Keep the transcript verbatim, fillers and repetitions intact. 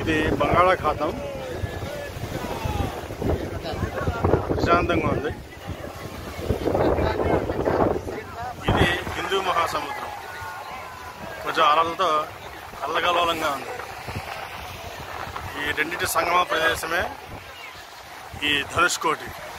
ఇది బంగాళాఖాతం ప్రశాంతంగా ఉంది. ఇది హిందూ మహాసముద్రం కొంచెం అలలతో అల్లకల్లోలంగా ఉంది. ఈ రెండింటి సంగమ ప్రదేశమే ఈ ధనుష్కోటి.